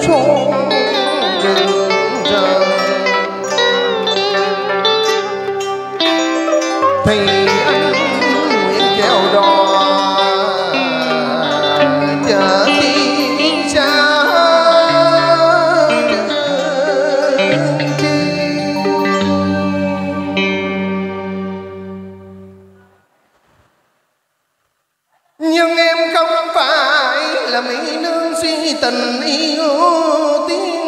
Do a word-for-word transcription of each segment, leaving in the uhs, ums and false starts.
xuống rừng rời thì anh nguyện chèo đò chờ đi xa. Nhưng em không phải là mỹ nương si tình yêu tiếng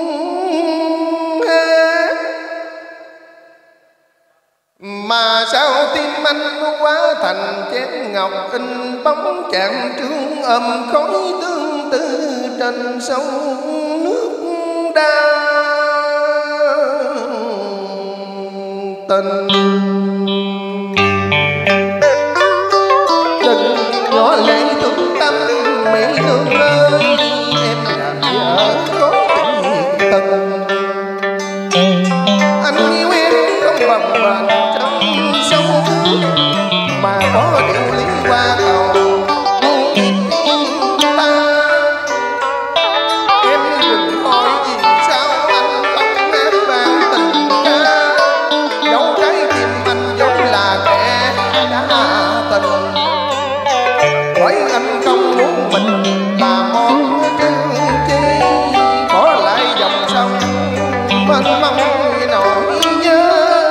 hát, mà sao tim anh quá thành chén ngọc in bóng chạm trương ầm khói tương tư trên sông nước đa tình. Đừng nhỏ lệ thương tâm mỹ nương ơi, em làm vợ có tình tình. Anh yêu em không bằng bền trong sông nước, mà có điều lý qua cầu ta. Em đừng hỏi vì sao anh không hát vang tình ca, dẫu trái tim anh vốn là kẻ đã tình. Bởi anh không muốn mình là món trưng chi, bỏ lại dòng sông mênh mông nỗi nhớ.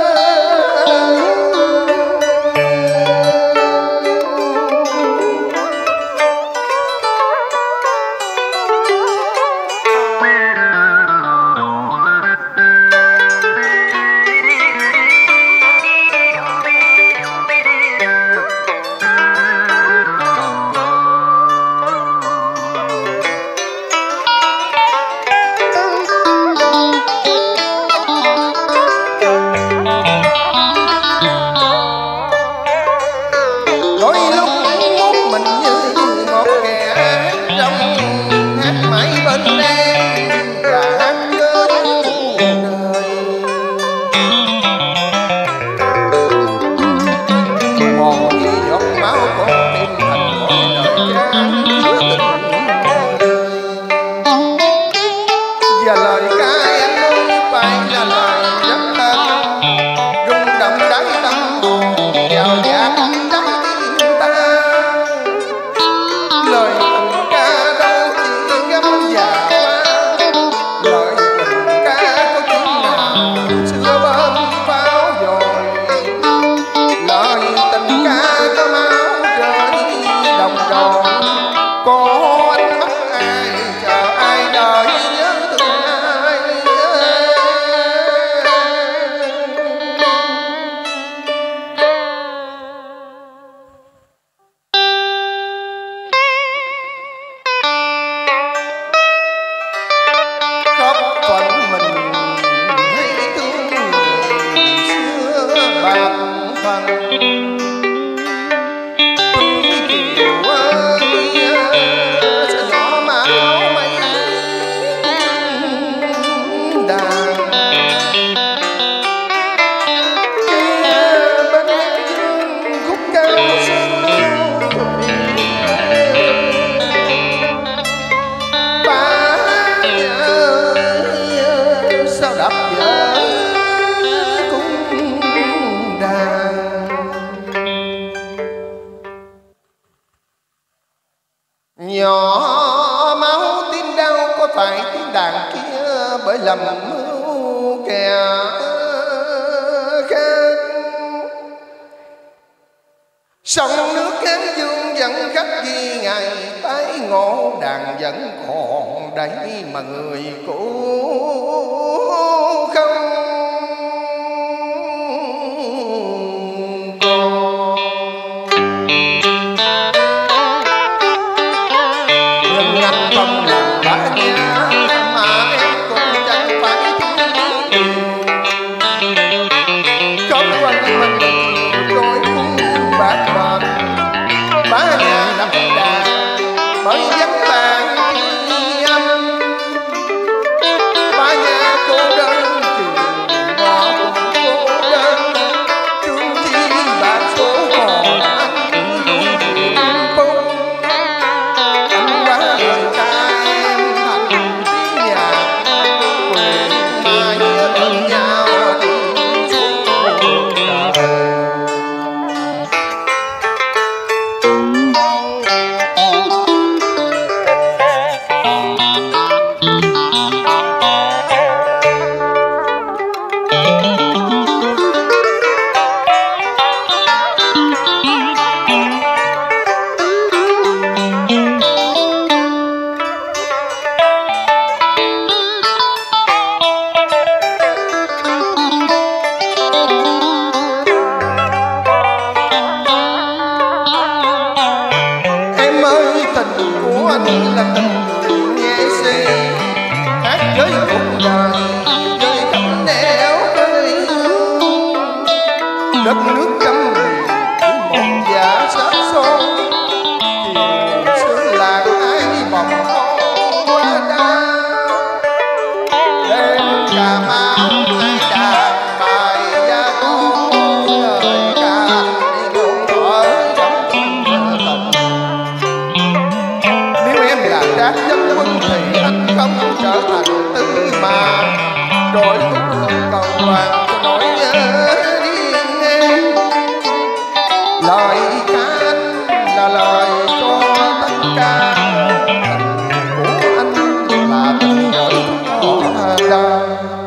Nhỏ máu tim đau có phải tiếng đàn kia bởi lầm mưu kẻ khác. Sông nước Hán Dương vẫn khách ghi ngày tái ngộ, đàn vẫn còn đấy mà người cũ không không làm bá nhà mà em cũng chẳng phải thiếu. Không quanh mình đôi cung bạc bền, bá nhà nằm đà bởi dắt bạn đi âm. Bá nhà cô đơn trường là tình nghệ sĩ hát với cuộc đời với cánh đẽo cây đất nước trăm một giả sát son chiều xưa là ai vòng qua đa đêm Cà Mau ai đàn bài gia con lời ca anh buồn thở trong tình nếu em là Trác Dân Quân thì anh không trở thành Tư Mà đổi khúc cầu hoàng cho nỗi nhớ riêng em lời ca anh là lời cho tất cả tình của anh là tình gửi cho đời.